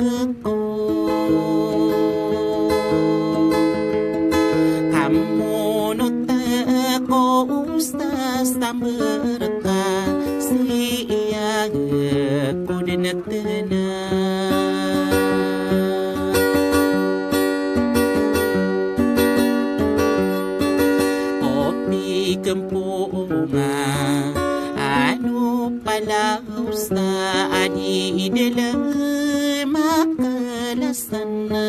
ko. Kamu nuta ko ustas tamerka siya ko dinatena. Opi kempunga ano pala usta adi idala makalasan na.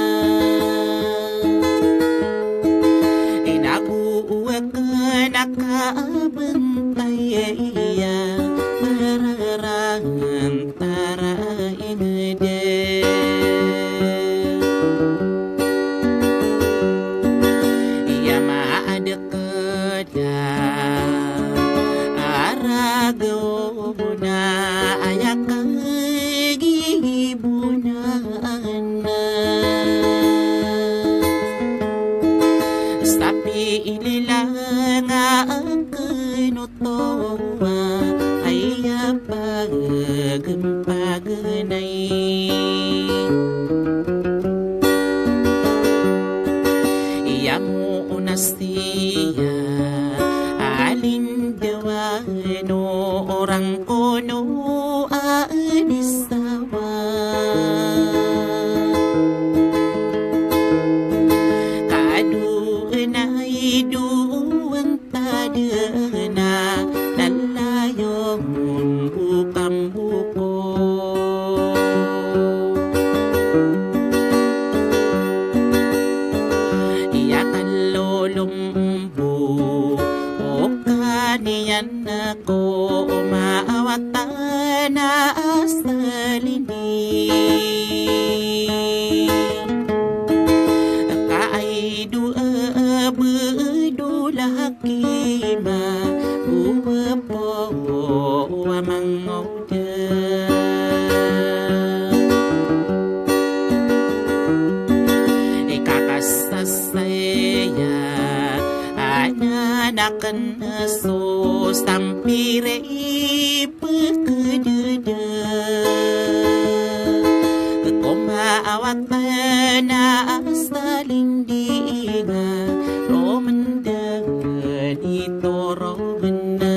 Nakabantay mararangan tara inade. Iya maadakada aragaw na ayakang gibunan na. Sabi inilang ang kinutowa ay pag-paganay. Iya mo unastiya alindawano orang kono aanisawa. Duwan tadana lalayong bukang buko. Iyakan lolombo o kaniyan ako umaawatan na asalini. Kima uwa po amang oda. Ikakasasaya ananakan so sampire pagkadada. Kumaawatan na salindinga romanda dito robena.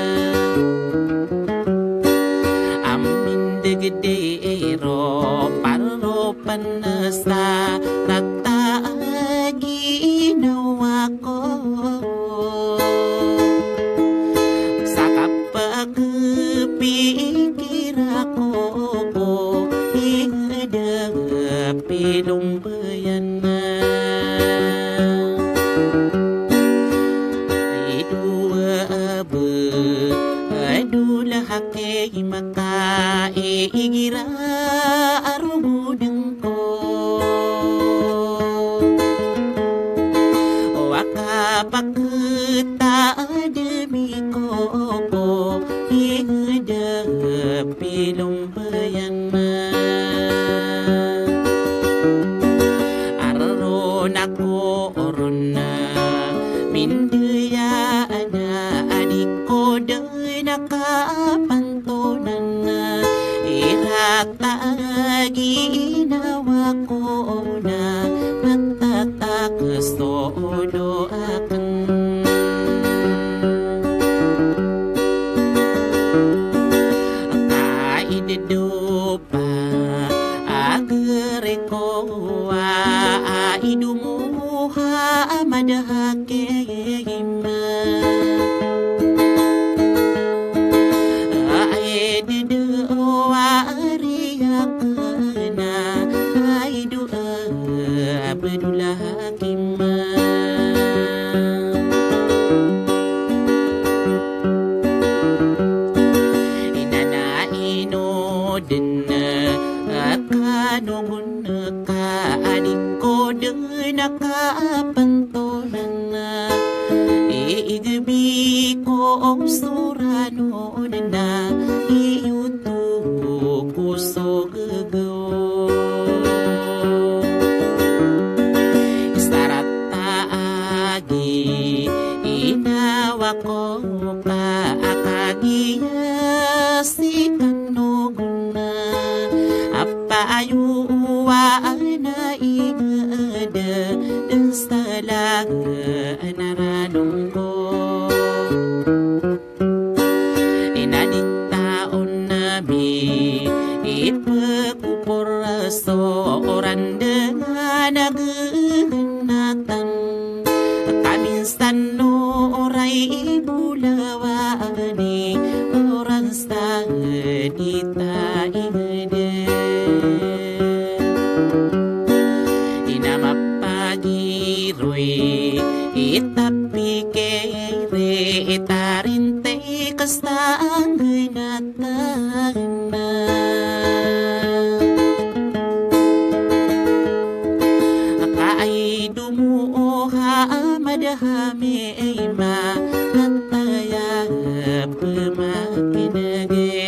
Amin degdero paro panasa rata ginawa ko. Sa kapag pikir ako hingadapi lumbayan na. Adulah hake maka igira arubudeng ko. Wakapakita demi ko hingadapi lumbayan na. Aron ako oron na mindaya ana adik ko day nakapantonan na. Irata ginawa ko na matatakas todo akan. Kaidedopa agere ko idumuha amadahakema. Aededoa ariyakana aidoa abdulahakema. Inana inodena akanungun ka adik ko day nakapantonan na. Iigbi ko ang surano na iyuto ko so gagaw. Sarata agi inawa ko ka akagiya si kanuguna. Apa ayu inaditaon nami ipagkupor so oran dengan nagenatan kaminsan no oray bulawani oran sa dita ingede inamapagiroy itapi kere itarinte kastang ginatana akaay dumuha madahami ma nataya pemakinage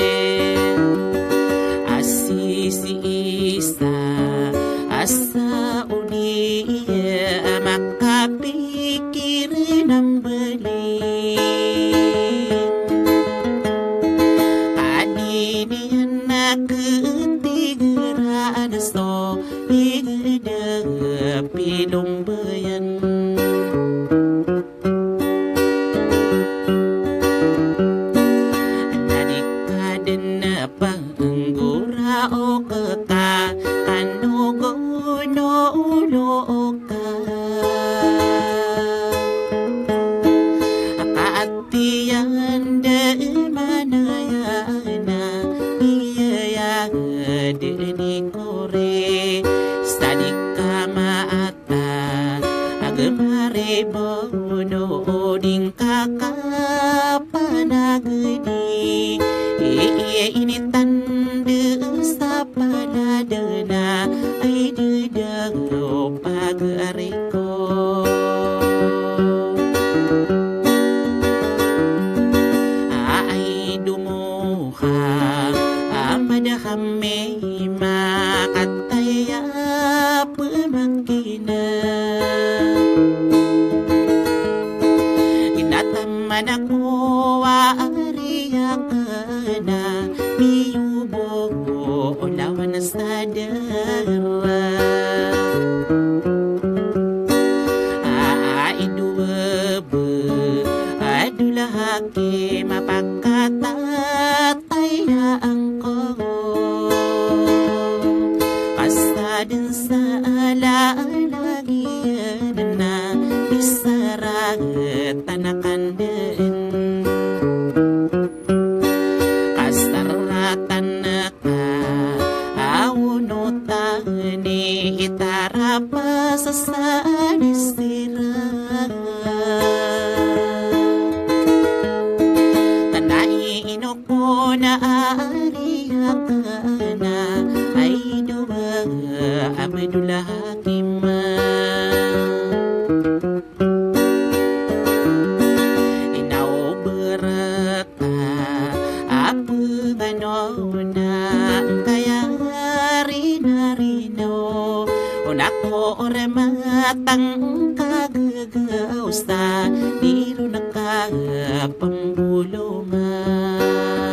asisi isa asa uliya makapikir ng kaninian na ketigeraan so igda pilumbayan nadikaden na panggura o kaka kanugo no ulo ka akaatiyan de manayana iyaya deni kore sadika maata agemare bono ding kakapanagedi ini tanda sa panadana ay dedang pagareko ay dumuha amadahame makataya pemakina inataman ako ariya kana miyubo olawan sa dara aiduwebe adulahake mapakatatay angko kasadin sa alalagian na isaragat tanakanden kasaratan ka awunutan ni itarapa sa sanisira tanai inoko na ariya ka na ay duwa Abdullah Hakima inaw beraka apa ganona kaya rina-rino unako rematang kagagausta diro nakapambulungan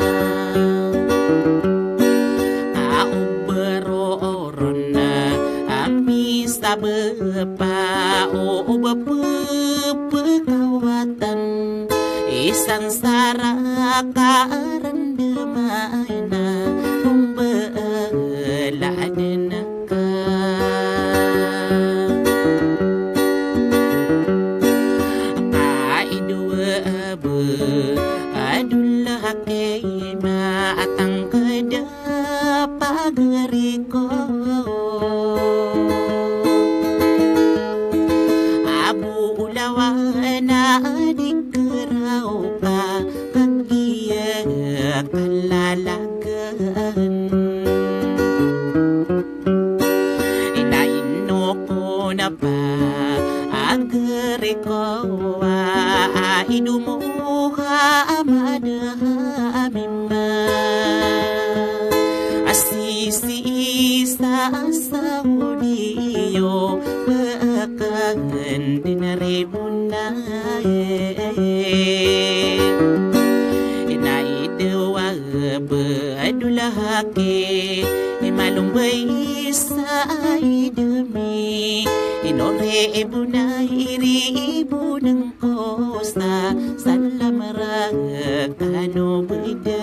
auberoron na amis tabapa o bapapakawatan isang sarakarandaman na umbaalaan ka kaiduwabe adulah kay maatang kada pagariko na dikeraw ka kagiya kalalagan inaino ko na pa agari ko idumuha amadamima asisi sa saudiyo bakagan dinaribuna inaidewa beadulahake imalumbay sa idemi inore ibuna iri ibu ng kosa salamara kano beda